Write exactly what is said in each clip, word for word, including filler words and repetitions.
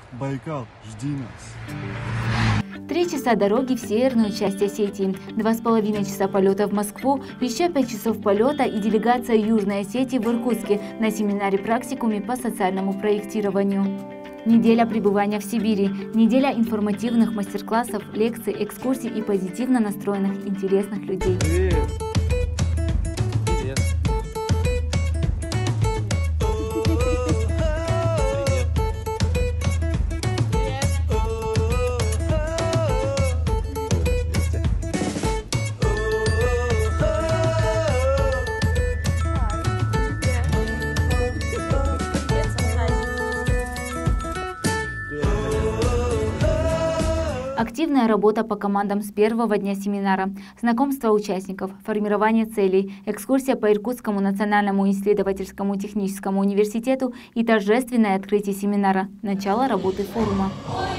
Байкал, жди нас. Три часа дороги в северную часть Осетии, два с половиной часа полета в Москву, еще пять часов полета и делегация Южной Осетии в Иркутске на семинаре-практикуме по социальному проектированию. Неделя пребывания в Сибири, неделя информативных мастер-классов, лекций, экскурсий и позитивно настроенных, интересных людей. Привет. Привет. Активная работа по командам с первого дня семинара, знакомство участников, формирование целей, экскурсия по Иркутскому национальному исследовательскому техническому университету и торжественное открытие семинара, начало работы форума.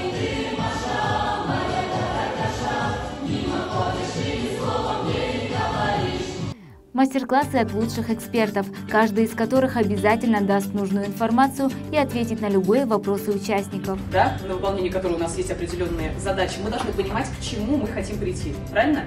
Мастер-классы от лучших экспертов, каждый из которых обязательно даст нужную информацию и ответит на любые вопросы участников. Да, на выполнение которой у нас есть определенные задачи, мы должны понимать, к чему мы хотим прийти. Правильно?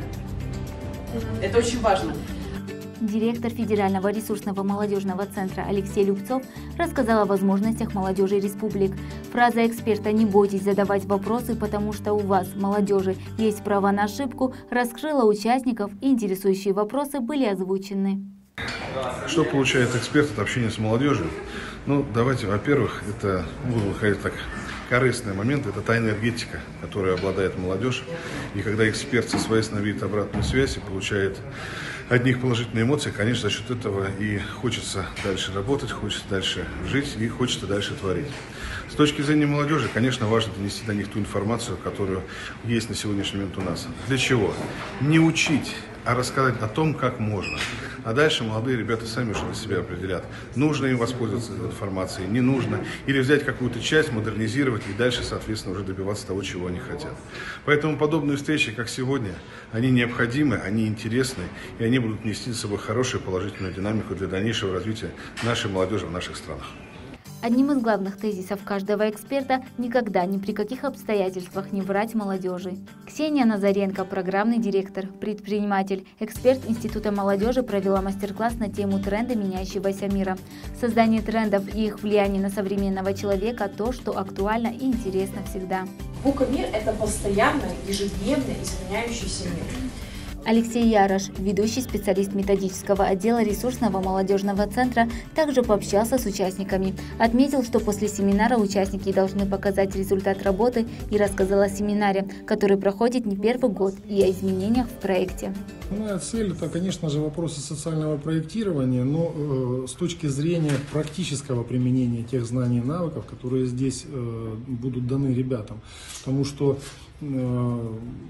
Это очень важно. Директор Федерального ресурсного молодежного центра Алексей Любцов рассказал о возможностях молодежи республик. Фраза эксперта «Не бойтесь задавать вопросы, потому что у вас, молодежи, есть право на ошибку» раскрыла участников, и интересующие вопросы были озвучены. Что получает эксперт от общения с молодежью? Ну, давайте, во-первых, это, буду выходить так, корыстный момент, это та энергетика, которой обладает молодежь. И когда эксперт со своей стороны видит обратную связь и получает от них положительные эмоции, конечно, за счет этого и хочется дальше работать, хочется дальше жить и хочется дальше творить. С точки зрения молодежи, конечно, важно донести до них ту информацию, которую есть на сегодняшний момент у нас. Для чего? Не учить, а рассказать о том, как можно. А дальше молодые ребята сами уже для себя определят, нужно им воспользоваться этой информацией, не нужно. Или взять какую-то часть, модернизировать и дальше, соответственно, уже добиваться того, чего они хотят. Поэтому подобные встречи, как сегодня, они необходимы, они интересны, и они будут нести за собой хорошую положительную динамику для дальнейшего развития нашей молодежи в наших странах. Одним из главных тезисов каждого эксперта – никогда, ни при каких обстоятельствах не врать молодежи. Ксения Назаренко, программный директор, предприниматель, эксперт Института молодежи, провела мастер-класс на тему тренда меняющегося мира. Создание трендов и их влияние на современного человека – то, что актуально и интересно всегда. ВУКа-мир – это постоянно, ежедневно изменяющийся мир. Алексей Ярош, ведущий специалист методического отдела ресурсного молодежного центра, также пообщался с участниками. Отметил, что после семинара участники должны показать результат работы и рассказал о семинаре, который проходит не первый год, и о изменениях в проекте. Моя цель – это, конечно же, вопросы социального проектирования, но э, с точки зрения практического применения тех знаний и навыков, которые здесь э, будут даны ребятам. Потому что э,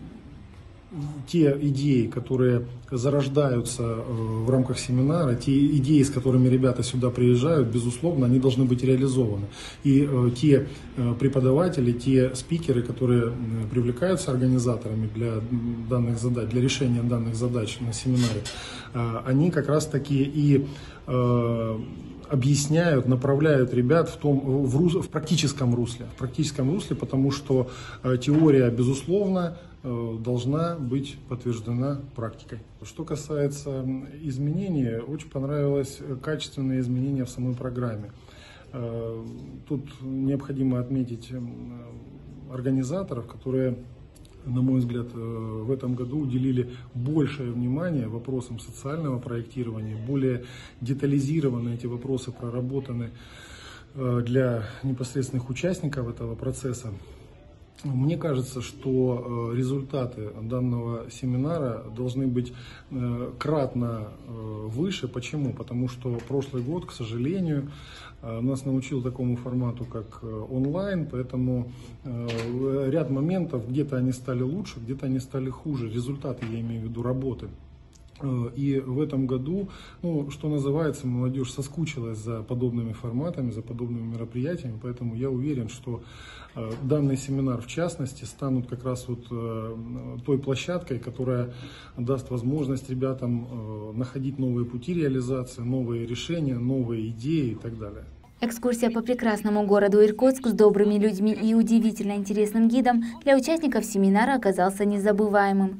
те идеи, которые зарождаются в рамках семинара, те идеи, с которыми ребята сюда приезжают, безусловно, они должны быть реализованы. И те преподаватели, те спикеры, которые привлекаются организаторами для данных задач, для решения данных задач на семинаре, они как раз таки и объясняют, направляют ребят в, том, в, рус, в практическом русле, в практическом русле, потому что теория, безусловно, должна быть подтверждена практикой. Что касается изменений, очень понравилось качественные изменения в самой программе. Тут необходимо отметить организаторов, которые, на мой взгляд, в этом году уделили большее внимание вопросам социального проектирования, более детализированно эти вопросы проработаны для непосредственных участников этого процесса. Мне кажется, что результаты данного семинара должны быть кратно выше. Почему? Потому что прошлый год, к сожалению, нас научил такому формату, как онлайн, поэтому ряд моментов, где-то они стали лучше, где-то они стали хуже. Результаты, я имею в виду, работы. И в этом году, ну, что называется, молодежь соскучилась за подобными форматами, за подобными мероприятиями, поэтому я уверен, что э, данный семинар, в частности, станут как раз вот э, той площадкой, которая даст возможность ребятам э, находить новые пути реализации, новые решения, новые идеи и так далее. Экскурсия по прекрасному городу Иркутск с добрыми людьми и удивительно интересным гидом для участников семинара оказался незабываемым.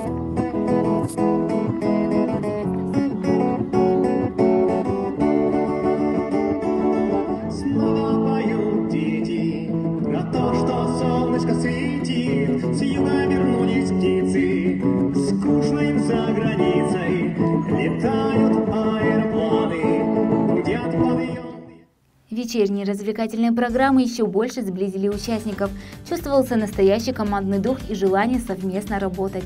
Снова поют дети про то, что солнышко светит, с юга вернулись птицы, скучно им за границей, летают аэропланы, гудят подъемы. Вечерние развлекательные программы еще больше сблизили участников. Чувствовался настоящий командный дух и желание совместно работать.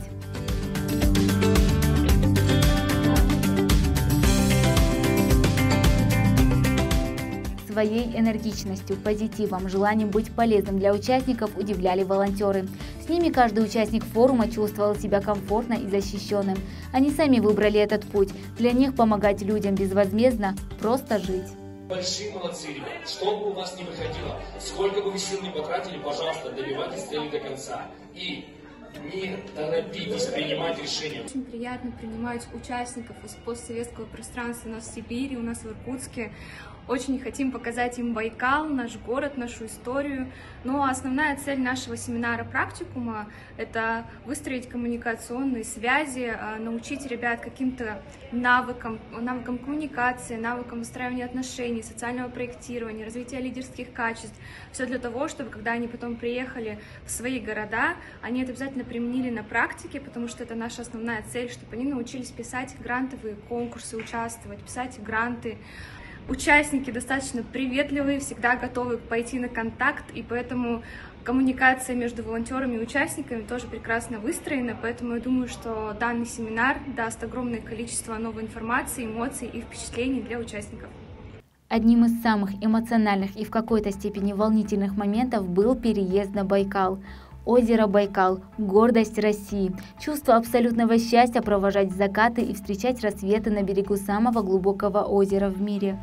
Своей энергичностью, позитивом, желанием быть полезным для участников удивляли волонтеры. С ними каждый участник форума чувствовал себя комфортно и защищенным. Они сами выбрали этот путь. Для них помогать людям безвозмездно – просто жить. Большие молодцы, ребят. Что бы у вас ни выходило, сколько бы вы сил не потратили, пожалуйста, добивайтесь цели до конца. И не торопитесь принимать решения. Очень приятно принимать участников из постсоветского пространства у нас в Сибири, у нас в Иркутске. Очень хотим показать им Байкал, наш город, нашу историю. Но основная цель нашего семинара практикума – это выстроить коммуникационные связи, научить ребят каким-то навыкам, навыкам коммуникации, навыкам выстраивания отношений, социального проектирования, развития лидерских качеств. Все для того, чтобы, когда они потом приехали в свои города, они это обязательно применили на практике, потому что это наша основная цель, чтобы они научились писать грантовые конкурсы, участвовать, писать гранты. Участники достаточно приветливые, всегда готовы пойти на контакт, и поэтому коммуникация между волонтерами и участниками тоже прекрасно выстроена, поэтому я думаю, что данный семинар даст огромное количество новой информации, эмоций и впечатлений для участников. Одним из самых эмоциональных и в какой-то степени волнительных моментов был переезд на Байкал. Озеро Байкал – гордость России. Чувство абсолютного счастья провожать закаты и встречать рассветы на берегу самого глубокого озера в мире.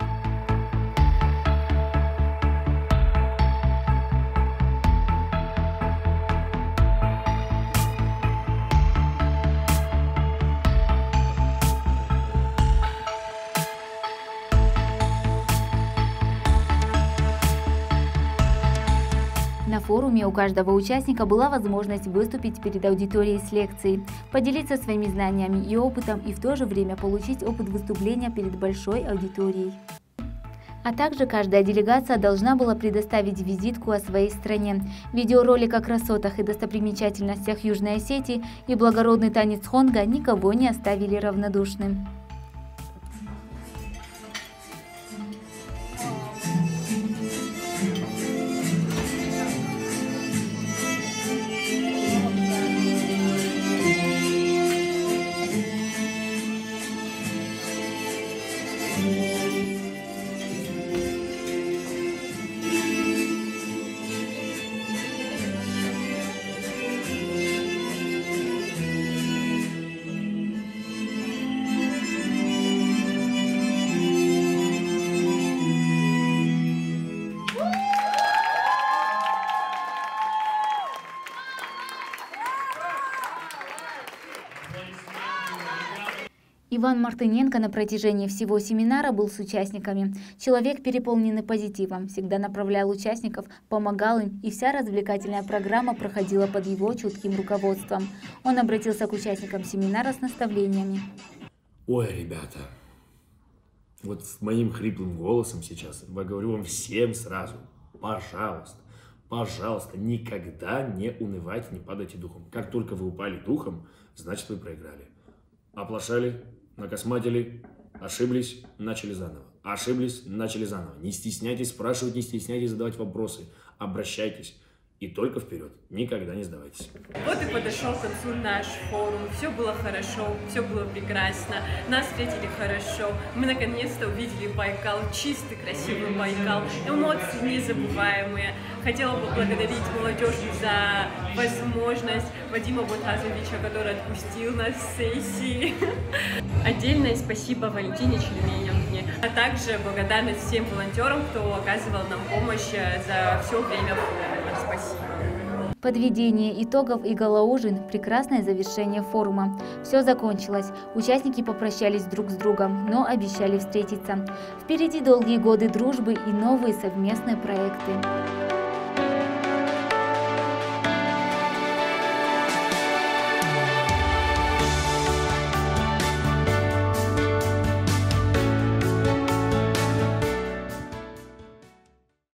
На форуме у каждого участника была возможность выступить перед аудиторией с лекцией, поделиться своими знаниями и опытом и в то же время получить опыт выступления перед большой аудиторией. А также каждая делегация должна была предоставить визитку о своей стране. Видеоролик о красотах и достопримечательностях Южной Осетии и благородный танец хонга никого не оставили равнодушным. Иван Мартыненко на протяжении всего семинара был с участниками. Человек, переполненный позитивом, всегда направлял участников, помогал им, и вся развлекательная программа проходила под его чутким руководством. Он обратился к участникам семинара с наставлениями. Ой, ребята, вот с моим хриплым голосом сейчас я говорю вам всем сразу, пожалуйста, пожалуйста, никогда не унывайте, не падайте духом. Как только вы упали духом, значит вы проиграли. Оплошали, накосматили, ошиблись, начали заново. Ошиблись, начали заново. Не стесняйтесь спрашивать, не стесняйтесь задавать вопросы. Обращайтесь. И только вперед. Никогда не сдавайтесь. Вот и подошел к концу наш форум. Все было хорошо, все было прекрасно. Нас встретили хорошо. Мы наконец-то увидели Байкал. Чистый, красивый Байкал. Эмоции незабываемые. Хотела бы поблагодарить молодежь за возможность Вадима Ботазовича, который отпустил нас с сессии. Отдельное спасибо Валентине Челеменевне. А также благодарность всем волонтерам, кто оказывал нам помощь за все время форума. Спасибо. Подведение итогов и галаужин – прекрасное завершение форума. Все закончилось. Участники попрощались друг с другом, но обещали встретиться. Впереди долгие годы дружбы и новые совместные проекты.